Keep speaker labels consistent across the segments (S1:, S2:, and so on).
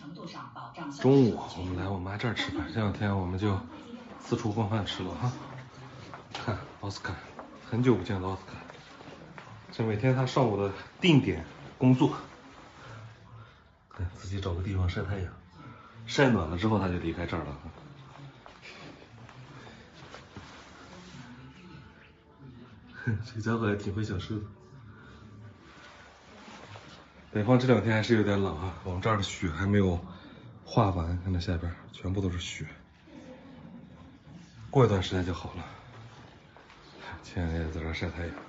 S1: 中午我们来我妈这儿吃饭，这两天我们就四处逛饭吃了哈。看奥斯卡，很久不见的奥斯卡，这每天他上午的定点工作，看自己找个地方晒太阳，晒暖了之后他就离开这儿了。这家伙还挺会想事的。北方这两天还是有点冷啊，我们这儿的雪还没有化完，看这下边全部都是雪，过一段时间就好了。倩倩也在这晒太阳。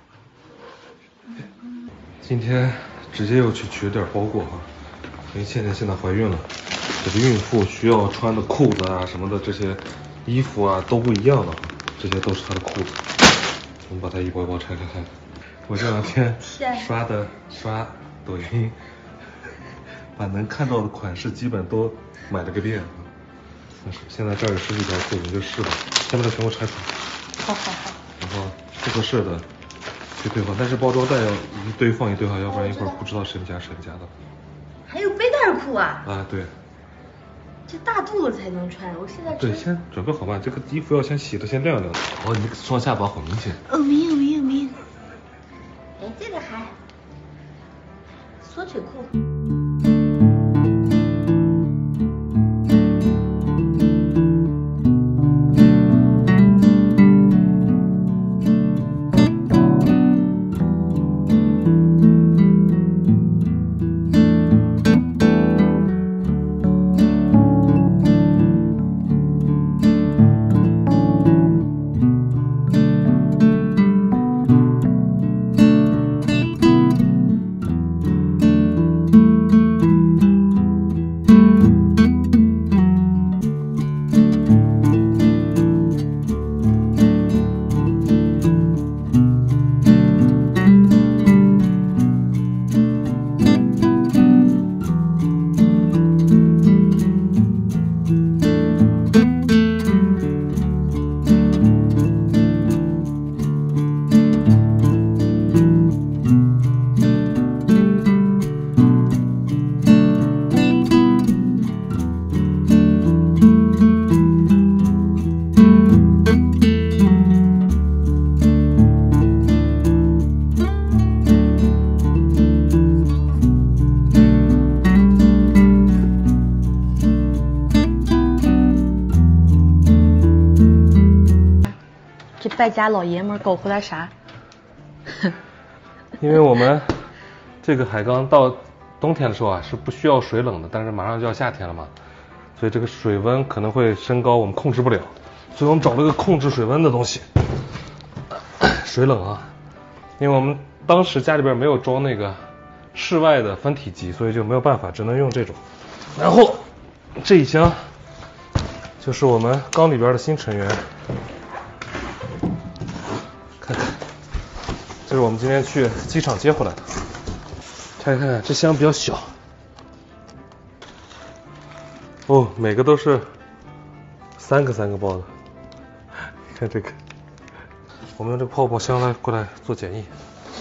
S1: 今天直接又去取了点包裹哈，因为倩倩现在怀孕了，这个孕妇需要穿的裤子啊什么的这些衣服啊都不一样的，这些都是她的裤子。我们把它一包一包拆开看。我这两天刷抖音，把能看到的款式基本都买了个遍。现在这儿有十几条裤子，你就试吧，先把它全部拆出来。
S2: 好。
S1: 然后不合适的去兑换，但是包装袋要一堆放一堆好，要不然一会儿不知道谁们家的。
S2: 还有背带裤啊？
S1: 啊，对。
S2: 这大肚子才能穿，我现在
S1: 对，先准备好吧，这个衣服要先洗的，先晾晾。哦，你双下巴好明显。
S2: 哦，明。哎，这个还缩腿裤。败家老爷们搞回来啥？
S1: 因为我们这个海缸到冬天的时候啊是不需要水冷的，但是马上就要夏天了嘛，所以这个水温可能会升高，我们控制不了，所以我们找了个控制水温的东西。水冷啊，因为我们当时家里边没有装那个室外的分体机，所以就没有办法，只能用这种。然后这一箱就是我们缸里边的新成员。这是我们今天去机场接回来的，拆开看，这箱比较小，哦，每个都是三个包的，看这个，我们用这个泡泡箱过来做简易，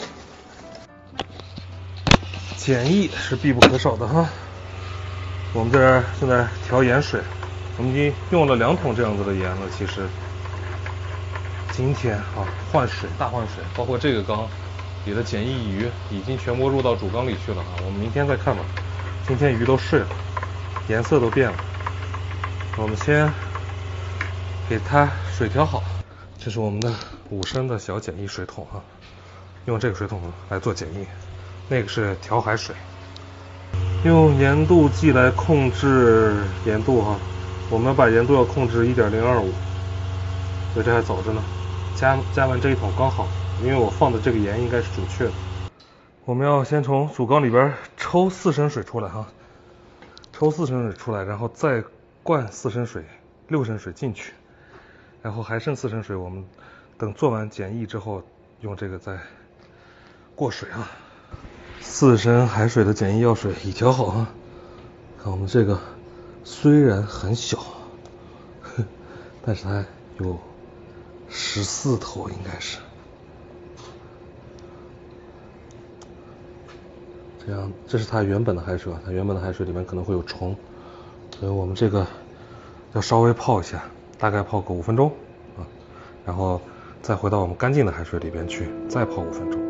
S1: 简易是必不可少的哈。我们这儿现在调盐水，我们已经用了2桶这样子的盐了，其实。今天啊，大换水，包括这个缸里的简易鱼已经全部入到主缸里去了啊。我们明天再看吧。今天鱼都睡了，颜色都变了。我们先给它水调好。这是我们的5升的小简易水桶啊，用这个水桶来做简易。那个是调海水，用盐度计来控制盐度哈。我们把盐度要控制1.025，所以这还早着呢。加完这一桶刚好，因为我放的这个盐应该是准确的。我们要先从主缸里边抽4升水出来哈，抽4升水出来，然后再灌4升水，6升水进去，然后还剩4升水，我们等做完简易之后用这个再过水啊。4升海水的简易药水已调好啊。看我们这个虽然很小，但是它有14头应该是，这样，这是它原本的海水啊，它原本的海水里面可能会有虫， 所以我们这个要稍微泡一下，大概泡个5分钟啊，然后再回到我们干净的海水里边去，再泡5分钟。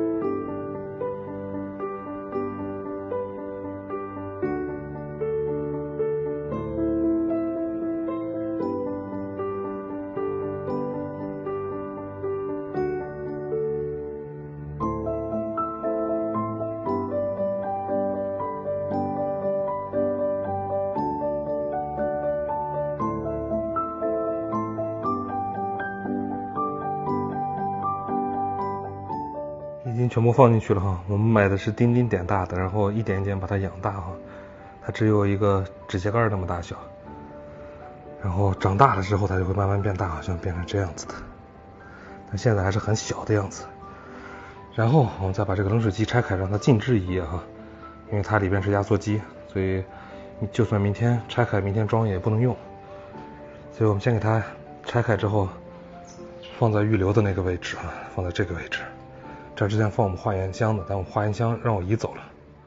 S1: 已经全部放进去了哈，我们买的是丁丁点大的，然后一点一点把它养大哈，它只有一个指甲盖那么大小，然后长大了之后它就会慢慢变大，好像变成这样子的，但现在还是很小的样子。然后我们再把这个冷水机拆开，让它静置1夜哈，因为它里边是压缩机，所以你就算明天拆开，明天装也不能用，所以我们先给它拆开之后，放在预留的那个位置啊，放在这个位置。这之前放我们化盐箱的，但我化盐箱让我移走了。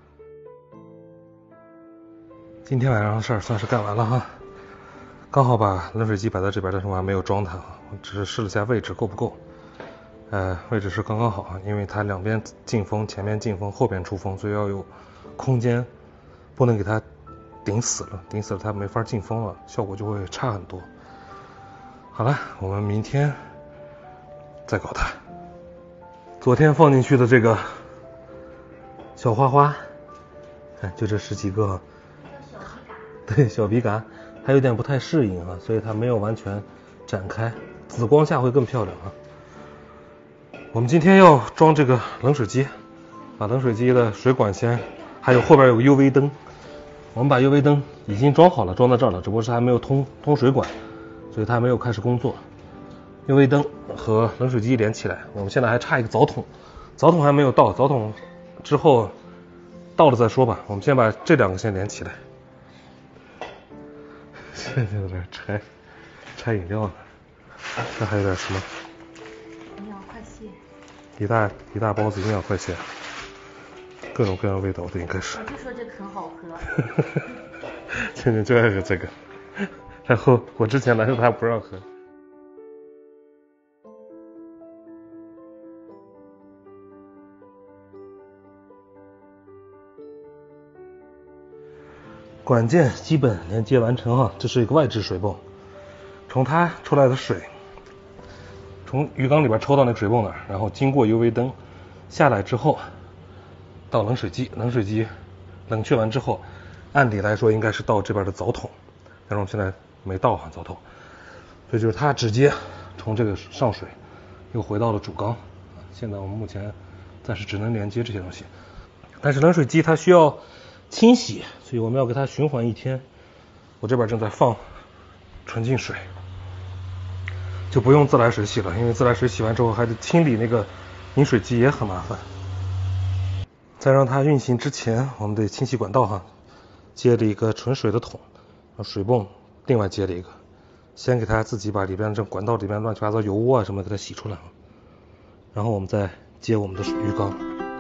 S1: 今天晚上的事儿算是干完了哈，刚好把冷水机摆在这边，但是我还没有装它，我只是试了下位置够不够。位置是刚刚好，因为它两边进风，前面进风，后边出风，所以要有空间，不能给它顶死了，顶死了它没法进风了，效果就会差很多。好了，我们明天再搞它。昨天放进去的这个小花花，看就这10几个，对，小笔杆，还有点不太适应啊，所以它没有完全展开，紫光下会更漂亮啊。我们今天要装这个冷水机，把冷水机的水管先，还有后边有个 UV 灯，我们把 UV 灯已经装好了，装在这儿了，只不过是还没有通水管，所以它还没有开始工作。UV 灯和冷水机连起来，我们现在还差一个澡桶，澡桶还没有到，澡桶之后到了再说吧。我们先把这2个先连起来。现在在这拆饮料呢，这还有点什么？
S2: 营养快线。
S1: 一大包子营养快线，各种各样味道的应该是。
S2: 我就说这可好喝。
S1: 倩倩就爱喝这个，然后我之前来的她不让喝。管件基本连接完成哈，这是一个外置水泵，从它出来的水，从鱼缸里边抽到那个水泵那儿，然后经过 UV 灯下来之后，到冷水机，冷水机冷却完之后，按理来说应该是到这边的澡桶，但是我们现在没到啊澡桶，所以就是它直接从这个上水又回到了主缸，现在我们目前暂时只能连接这些东西，但是冷水机它需要清洗，所以我们要给它循环1天。我这边正在放纯净水，就不用自来水洗了，因为自来水洗完之后还得清理那个饮水机也很麻烦。在让它运行之前，我们得清洗管道哈，接了一个纯水的桶，然后水泵另外接了一个，先给它自己把里边这管道里边乱七八糟油污啊什么给它洗出来，然后我们再接我们的鱼缸。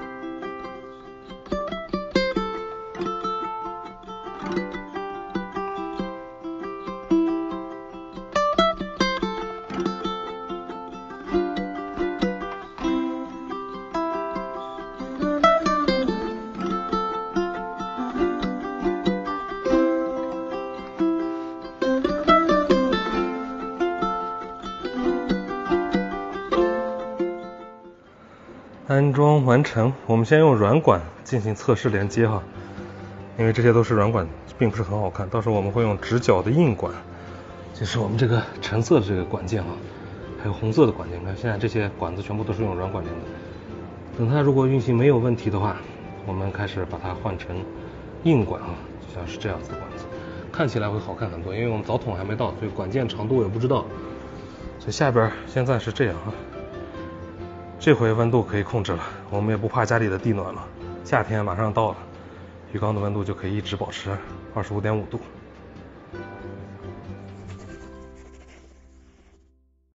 S1: 安装完成，我们先用软管进行测试连接哈，因为这些都是软管，并不是很好看，到时候我们会用直角的硬管，就是我们这个橙色的这个管件哈，还有红色的管件，你看现在这些管子全部都是用软管连的，等它如果运行没有问题的话，我们开始把它换成硬管啊，就像是这样子的管子，看起来会好看很多，因为我们澡桶还没到，所以管件长度我也不知道，所以下边现在是这样啊。这回温度可以控制了，我们也不怕家里的地暖了，夏天马上到了，鱼缸的温度就可以一直保持25.5度。